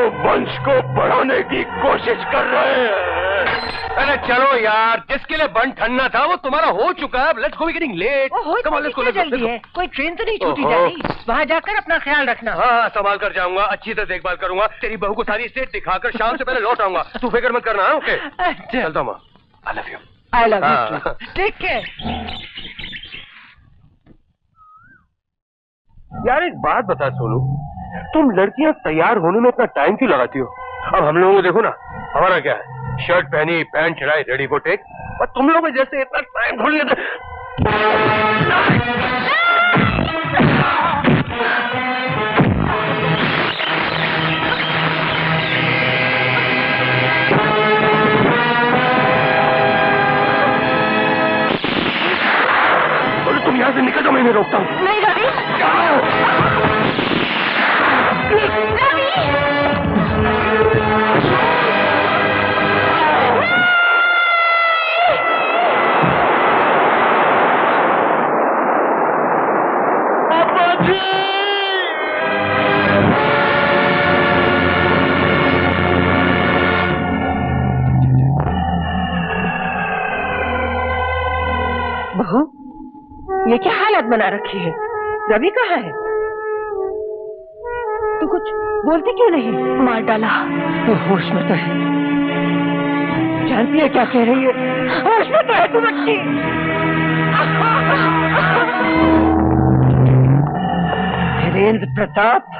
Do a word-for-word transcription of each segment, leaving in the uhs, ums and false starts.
वंश को बढ़ाने की कोशिश कर रहे हैं। अरे चलो यार, जिसके लिए बंद ठंडा था वो तुम्हारा हो चुका है। Let's go, we getting late. Come on, let's go, जल्दी है। कोई ट्रेन तो नहीं छूटी जा रही? वहाँ जाकर अपना ख्याल रखना। हाँ हाँ, संभाल कर जाऊंगा, अच्छी तरह देखभाल करूंगा। तेरी बहू को सारी स्टेट दिखाकर शाम से पहले लौट आऊंगा। तू फिक्र मत करना। ओके, चलता हूँ। I love you. I love you. Take care. यार एक बात बता सोनू, तुम लड़कियां तैयार होने में इतना टाइम क्यों लगाती हो? अब हम लोगों को देखो ना, हमारा क्या है, शर्ट पहनी, पैंट चढ़ाई, रेडी को टेक। और तुम लोगों जैसे इतना टाइम थोड़ी लेते। बोले तुम यहाँ से निकल जाओ, मैं नहीं रोकता हूँ। नहीं रवि, बहू, ये क्या हालत बना रखी है? रवि कहाँ है? तू कुछ बोलती क्यों नहीं? मार डाला। तू होश में तो है? जानती है क्या कह रही है? होश में तो है तू बच्ची? धीरेन्द्र प्रताप,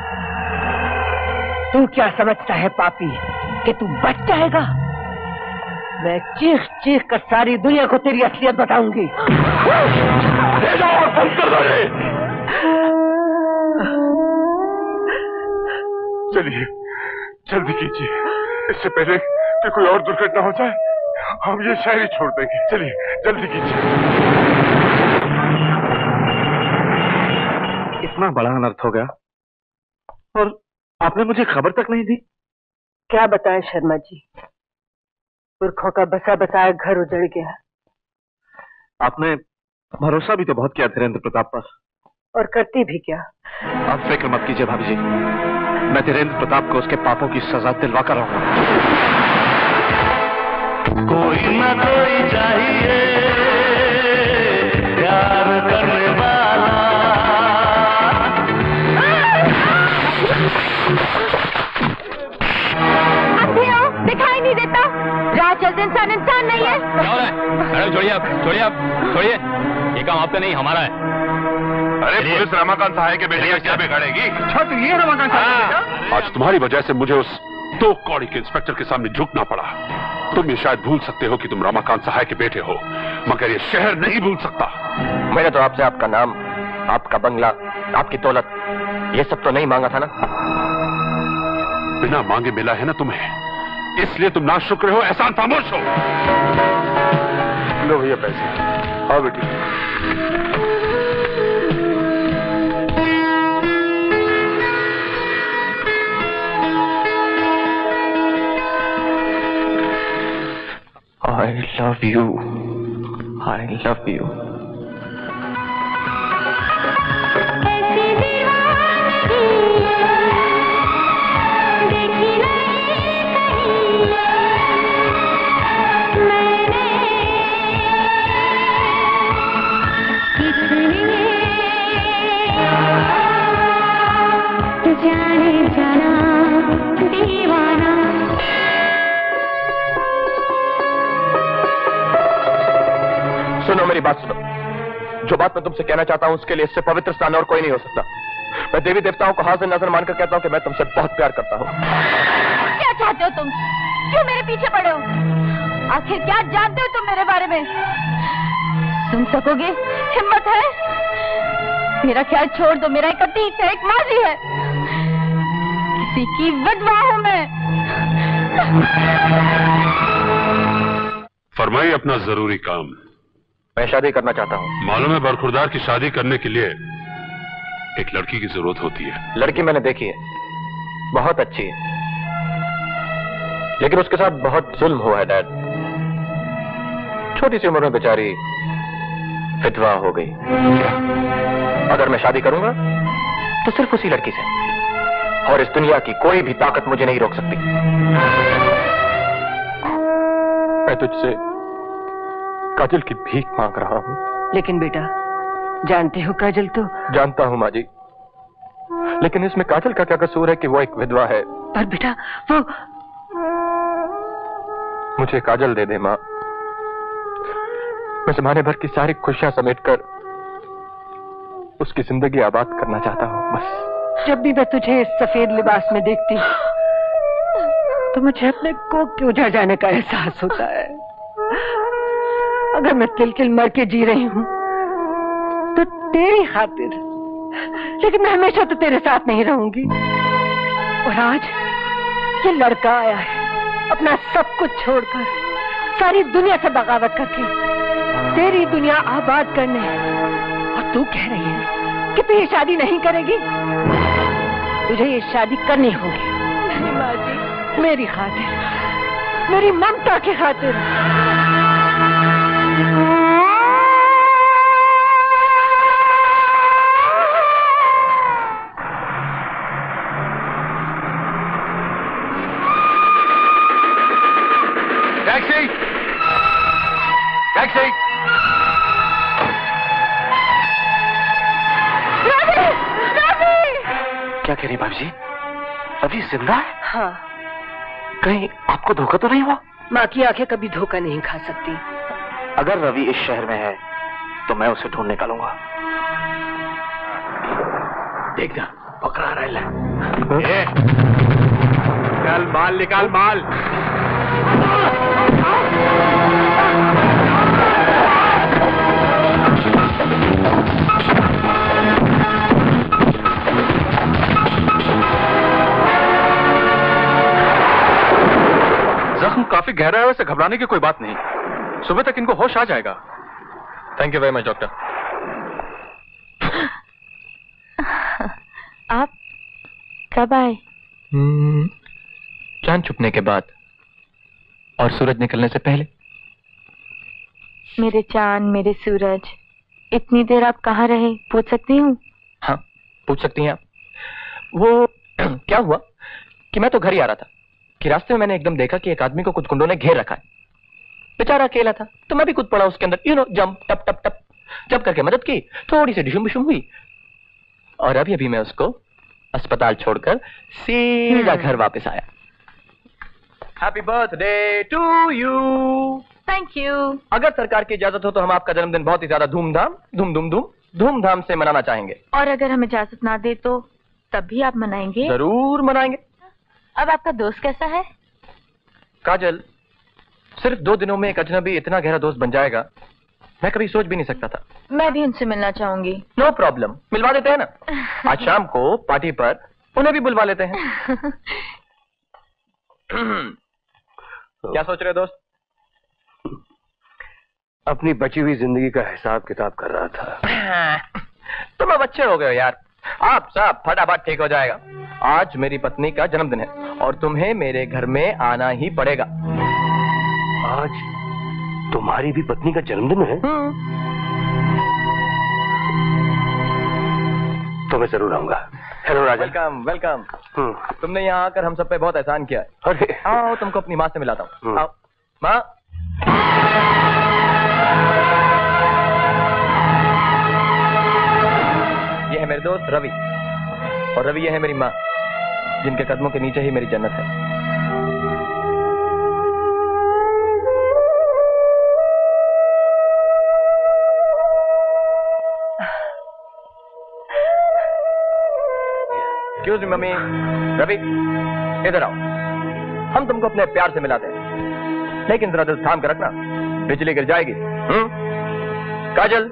तू क्या समझता है पापी कि तू बच जाएगा? मैं चीख चीख कर सारी दुनिया को तेरी असलियत बताऊंगी। ले जाओ और बंद कर दो। चलिए जल्दी कीजिए, इससे पहले कि कोई और दुर्घटना हो जाए। हम ये शहर ही छोड़ देंगे। चलिए जल्दी कीजिए। इतना बड़ा अनर्थ हो गया और आपने मुझे खबर तक नहीं दी। क्या बताएं शर्मा जी, पुरखों का बसा बताया घर उजड़ गया। आपने भरोसा भी तो बहुत किया धीरेन्द्र प्रताप पर। और करती भी क्या? आप फिक्र मत कीजिए भाभी जी, मैं धीरेन्द्र प्रताप को उसके पापों की सजा दिलवा कर रहूंगा। कोई ना कोई चाहिए प्यार करने वाला। दिखाई नहीं देता? राह चलते इंसान इंसान नहीं है। क्या हो रहा है? अरे छोड़िए आप, छोड़िए आप, छोड़िए। ये काम आपका नहीं, हमारा है। अरे पुलिस रमाकांत सहाय के बेटे क्या बिगाड़ेगी? अच्छा तो ये रमाकांत सहाय? आज तुम्हारी वजह से मुझे उस दो कौड़ी के इंस्पेक्टर के सामने झुकना पड़ा। तुम ये शायद भूल सकते हो कि तुम रमाकांत सहाय के बेटे हो, मगर ये शहर नहीं भूल सकता। मैंने तो आपसे आपका नाम, आपका बंगला, आपकी दौलत, ये सब तो नहीं मांगा था ना? बिना मांगे मिला है ना तुम्हें, इसलिए तुम नाशुक्र हो, एहसान खामोश हो। लो भैया पैसे। आओ बेटी। I love you. I love you. सुनो मेरी बात सुनो, जो बात मैं तुमसे कहना चाहता हूँ उसके लिए इससे पवित्र स्थान और कोई नहीं हो सकता। मैं देवी देवताओं को हाजिर नजर मानकर कहता हूँ कि मैं तुमसे बहुत प्यार करता हूँ। क्या चाहते हो तुम? क्यों मेरे पीछे पड़े हो? आखिर क्या जानते हो तुम मेरे बारे में? सुन सकोगे? हिम्मत है? मेरा ख्याल छोड़ दो, मेरा एक अतीत है, एक माजी है, किसी की विधवा हूँ मैं। फरमाइए अपना जरूरी काम। मैं शादी करना चाहता हूँ। मालूम है बरखुरदार की शादी करने के लिए एक लड़की की जरूरत होती है। लड़की मैंने देखी है, बहुत अच्छी है, लेकिन उसके साथ बहुत जुल्म हुआ है डैड। छोटी सी उम्र में बेचारी विधवा हो गई। अगर मैं शादी करूंगा तो सिर्फ उसी लड़की से, और इस दुनिया की कोई भी ताकत मुझे नहीं रोक सकती। मैं तुझसे काजल की भीख मांग रहा हूँ। लेकिन बेटा, जानते हो काजल तो... जानता हूँ माँ जी, लेकिन इसमें काजल का क्या कसूर है कि वो एक विधवा है। पर बेटा वो... मुझे काजल दे दे माँ। मैं जमाने भर की सारी खुशियां समेटकर उसकी जिंदगी आबाद करना चाहता हूँ बस। जब भी मैं तुझे इस सफेद लिबास में देखती हूँ तो मुझे अपने कोख के उजड़ जाने का एहसास होता है। अगर मैं तिल तिल मर के जी रही हूँ तो तेरी खातिर, लेकिन मैं हमेशा तो तेरे साथ नहीं रहूंगी। और आज ये लड़का आया है अपना सब कुछ छोड़कर, सारी दुनिया से बगावत करके तेरी दुनिया आबाद करने, और तू कह रही है कि तू ये शादी नहीं करेगी। तुझे ये शादी करनी होगी। नहीं माँ जी, मेरी खातिर, मेरी ममता की खातिर। टैक्सी! टैक्सी! रवि! रवि! क्या कह रही भाभी जी? अभी जिंदा है? हाँ। कहीं आपको धोखा तो नहीं हुआ? माँ की आंखें कभी धोखा नहीं खा सकती। अगर रवि इस शहर में है तो मैं उसे ढूंढ निकालूंगा। देखना पकड़ा रहा है। निकाल माल, निकाल माल। जख्म काफी गहरा है, वैसे घबराने की कोई बात नहीं, सुबह तक इनको होश आ जाएगा। Thank you very much doctor. आप कब आए? चांद छुपने के बाद और सूरज निकलने से पहले। मेरे चांद, मेरे सूरज, इतनी देर आप कहाँ रहे, पूछ सकती हूँ? हाँ पूछ सकती हैं आप। वो क्या हुआ कि मैं तो घर ही आ रहा था कि रास्ते में मैंने एकदम देखा कि एक आदमी को कुछ गुंडों ने घेर रखा है। बेचारा अकेला था तो मैं भी कूद पड़ा उसके अंदर, यू नो जंप टप टप टप जंप करके मदद की, थोड़ी सी डिशुम बिशुम हुई और अभी अभी मैं उसको अस्पताल छोड़कर सीधा घर वापस आया। Happy birthday to you. Thank you. अगर सरकार की इजाजत हो तो हम आपका जन्मदिन बहुत ही ज्यादा धूमधाम धूम धूम धूम धूमधाम से मनाना चाहेंगे। और अगर हमें इजाजत ना दे तो तब भी आप मनाएंगे? जरूर मनाएंगे। अब आपका दोस्त कैसा है? काजल, सिर्फ दो दिनों में एक अजनबी इतना गहरा दोस्त बन जाएगा, मैं कभी सोच भी नहीं सकता था। मैं भी उनसे मिलना चाहूंगी। नो प्रॉब्लम, मिलवा देते हैं ना। आज शाम को पार्टी पर उन्हें भी बुलवा लेते हैं। क्या सोच रहे हो दोस्त? अपनी बची हुई जिंदगी का हिसाब किताब कर रहा था। तुम अब अच्छे हो गए हो यार, आप सब फटाफट ठीक हो जाएगा। आज मेरी pत्नी का जन्मदिन है और तुम्हें मेरे घर में आना ही पड़ेगा। आज तुम्हारी भी पत्नी का जन्मदिन है? तो मैं जरूर आऊंगा। हेलो राजा। Welcome welcome. तुमने यहाँ आकर हम सब पे बहुत एहसान किया है। अरे आओ तुमको अपनी माँ से मिलाता हूँ। आओ माँ। ये है मेरे दोस्त रवि और रवि ये है मेरी माँ, जिनके कदमों के नीचे ही मेरी जन्नत है। Excuse me mummy. रवि इधर आओ, हम तुमको अपने प्यार से मिलाते हैं, लेकिन जरा दिल थाम कर रखना, बिजली गिर जाएगी। हम्म? काजल।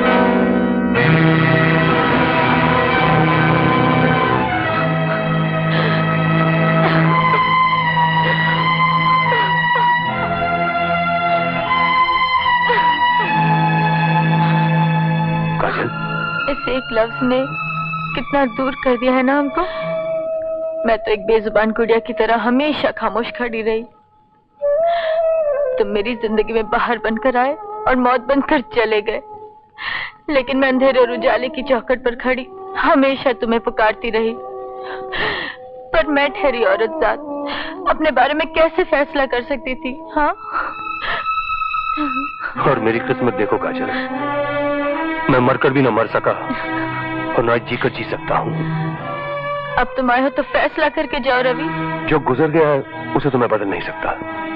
काजल, इस एक लफ्ज ने कितना दूर कर दिया है ना हमको। मैं तो एक बेजुबान गुड़िया की तरह हमेशा खामोश खड़ी रही। तुम मेरी जिंदगी में बाहर बनकर आए और मौत बनकर चले गए, लेकिन मैं अंधेरे और उजाले की चौखट पर खड़ी हमेशा तुम्हें पुकारती रही। पर मैं ठहरी औरत जात अपने बारे में कैसे फैसला कर सकती थी? हाँ। और मेरी किस्मत देखो काजल, मैं मरकर भी न मर सका और न जीकर जी सकता हूँ। अब तुम आए हो तो फैसला करके जाओ रवि। जो गुजर गया है उसे तो मैं बदल नहीं सकता।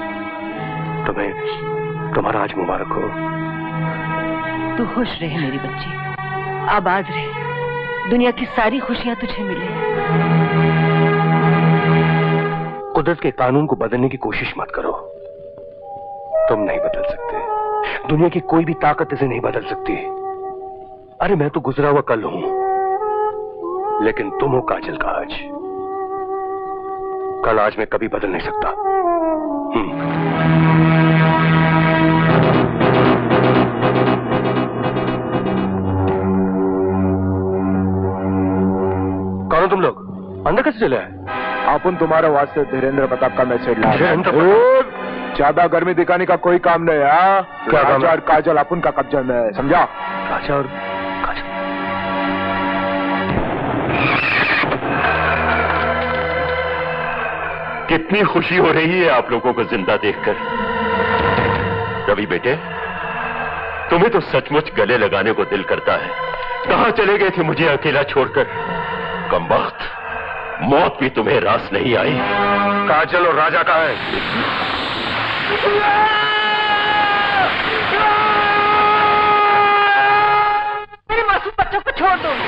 तुम्हें तुम्हारा आज मुबारक हो। तू खुश रहे मेरी बच्ची, आबाद रहे, दुनिया की सारी खुशियां तुझे मिले। कुदरत के कानून को बदलने की कोशिश मत करो। तुम नहीं बदल सकते, दुनिया की कोई भी ताकत इसे नहीं बदल सकती। अरे मैं तो गुजरा हुआ कल हूं, लेकिन तुम हो काजल का आज। कल आज मैं कभी बदल नहीं सकता। कौन हो तुम लोग? अंदर कैसे चले आए? अपन तुम्हारे वास्ते धीरेन्द्र प्रताप का मैसेज ला रहे धीरेन्द्र हैं। ज्यादा गर्मी दिखाने का कोई काम नहीं है। क्या काम है? और काजल अपन का कब्जा में है, समझा? राजा और काजल। कितनी खुशी हो रही है आप लोगों को जिंदा देखकर। रवि बेटे, तुम्हें तो सचमुच गले लगाने को दिल करता है। कहां चले गए थे मुझे अकेला छोड़कर? कमबख्त, मौत भी तुम्हें रास नहीं आई। काजल और राजा कहाँ है? मेरे मासूम बच्चों को छोड़ दो।